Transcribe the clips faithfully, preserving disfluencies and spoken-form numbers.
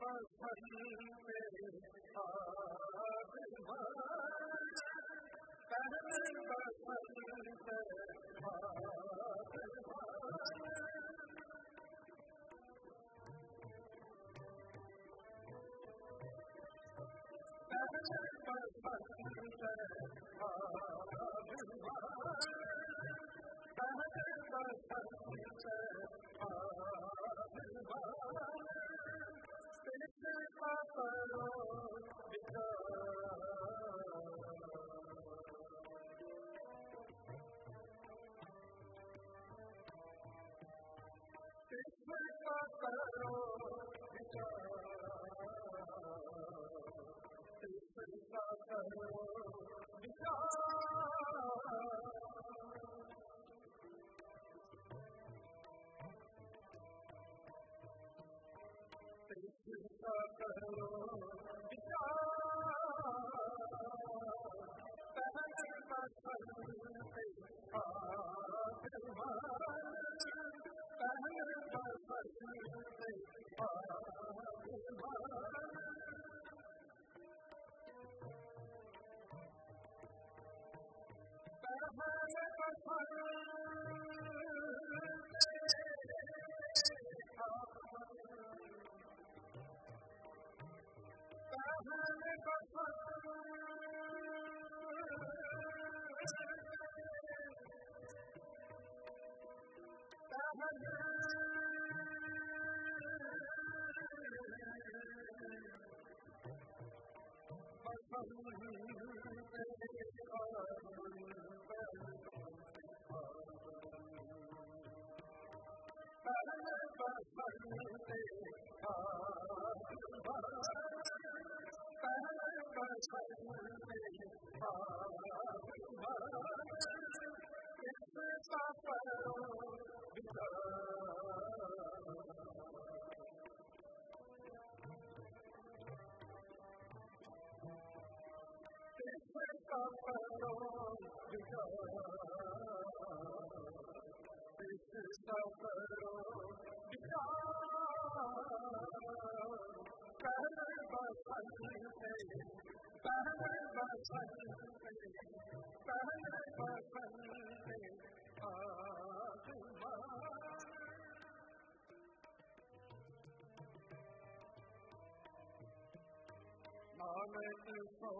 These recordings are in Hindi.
नानक सो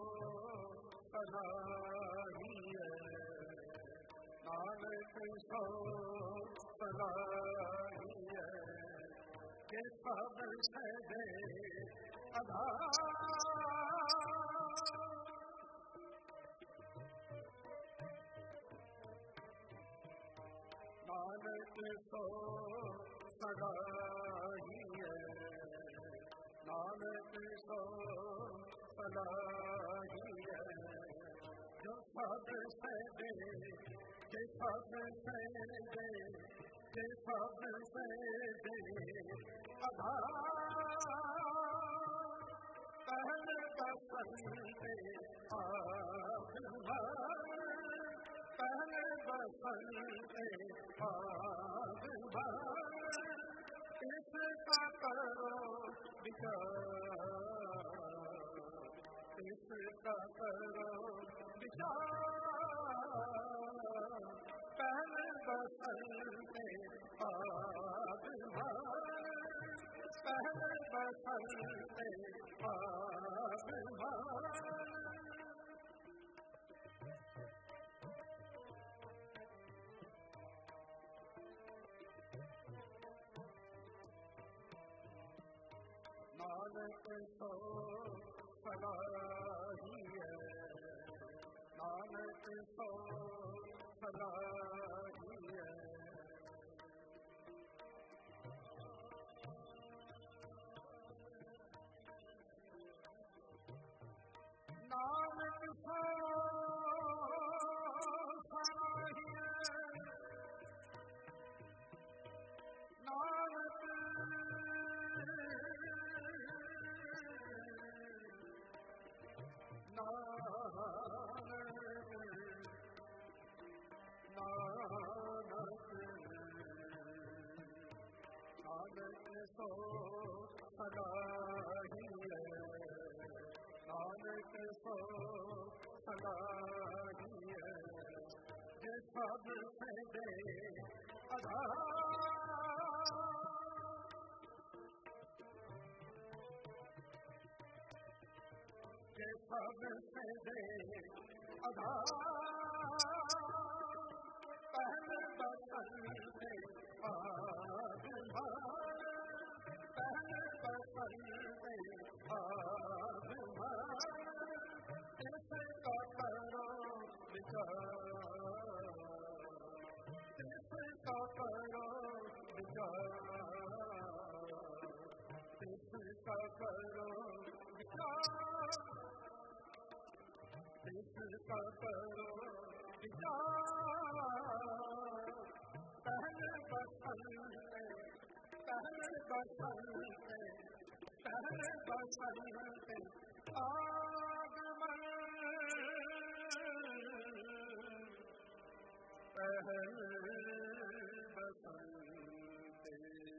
सलाहिए, नानक सो सलाहिए, के सब सदे आधार। नानक सो सलाहिए, नानक सो सलाहिए, जो सब सदे के सब सदे के सब सदे आधार। पहले बसंते आगमन, पहले बसंते आगमन, इसका करो विचार, इसका करो विचार। पहले बसंते आगमन, पहले बसंते आगमन। नानक सो सलाहिए, नानक सो सलाहिए, नानक सो सलाहिए, नानक नानक सबसे दे आधार पहले बसंते आधार पहले बसंते आधार इसका करो विचार इसका करो विचार इसका करो विचार इसका करो विचार पहले बसंते पहले बसंते पहले बसंते आगमन पहले बसंते